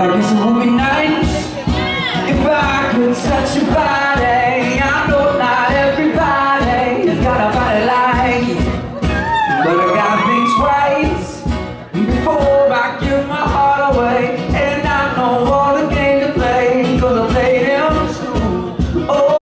I guess it would be nice if I could touch your body.